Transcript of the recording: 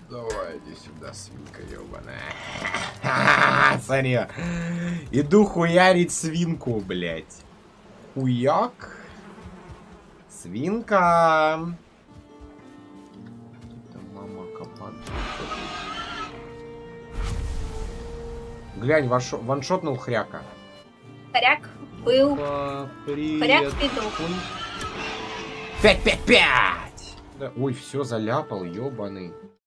Давай, иди сюда, свинка ёбаная. Смотри. Иду хуярить свинку, блядь. Хуяк. Свинка. Мама капан. Глянь, ваншотнул хряка. Хряк был. Хряк пидок. 5-5-5! Да, ой, все заляпал, ёбаный.